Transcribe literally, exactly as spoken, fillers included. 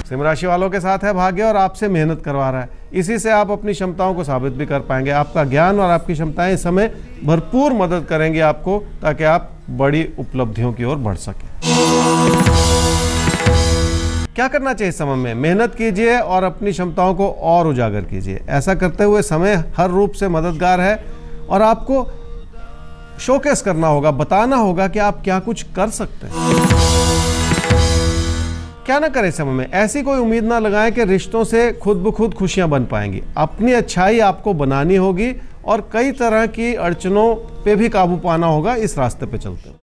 सिंह राशि वालों के साथ है भाग्य और आपसे मेहनत करवा रहा है। इसी से आप अपनी क्षमताओं को साबित भी कर पाएंगे। आपका ज्ञान और आपकी क्षमताएं इस समय भरपूर मदद करेंगे आपको, ताकि आप बड़ी उपलब्धियों की ओर बढ़ सकें। क्या करना चाहिए इस समय में? मेहनत कीजिए और अपनी क्षमताओं को और उजागर कीजिए। ऐसा करते हुए समय हर रूप से मददगार है और आपको शोकेस करना होगा, बताना होगा कि आप क्या कुछ कर सकते हैं। क्या ना करें इस समय में? ऐसी कोई उम्मीद ना लगाएं कि रिश्तों से खुद ब खुद खुशियां बन पाएंगी। अपनी अच्छाई आपको बनानी होगी और कई तरह की अड़चनों पे भी काबू पाना होगा इस रास्ते पे चलते हैं।